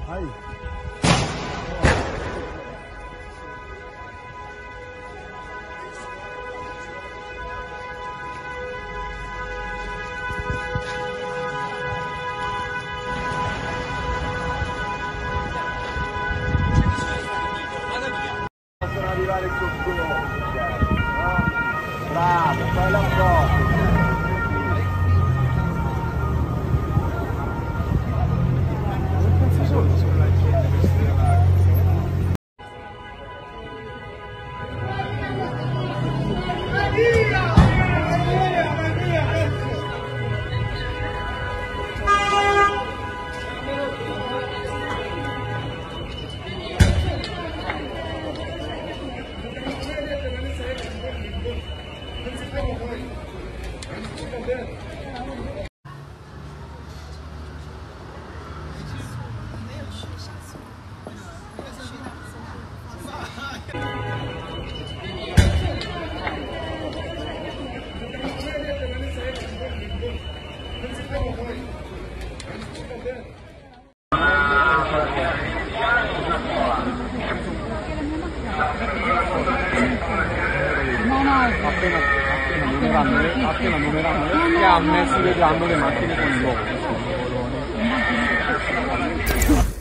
Vai. Possono arrivare sotto, no? Bravo, fai la foto. Appena numeranno le fiamme si vedranno le macchine con il logo.